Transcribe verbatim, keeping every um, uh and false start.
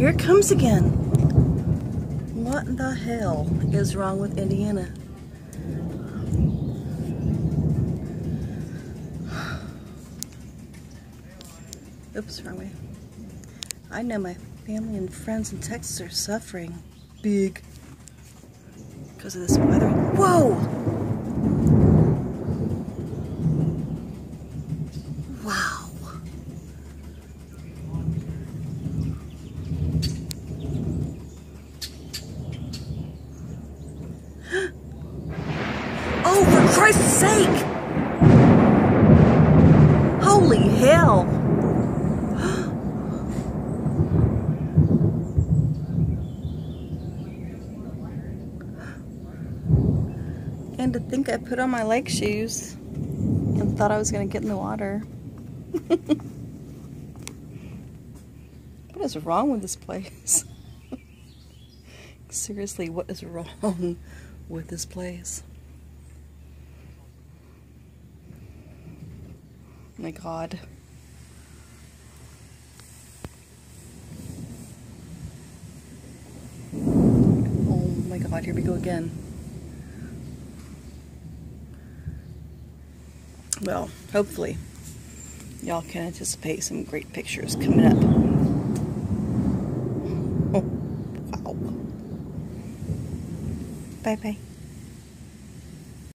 here it comes again. What in the hell is wrong with Indiana? Oops, wrong way. I know my family and friends in Texas are suffering big because of this weather. Whoa! Wow. Oh, for Christ's sake! Holy hell! And to think I put on my lake shoes and thought I was going to get in the water. What is wrong with this place? Seriously, what is wrong with this place? My God. Oh my God, here we go again. Well, hopefully y'all can anticipate some great pictures coming up. Oh, wow. Bye-bye.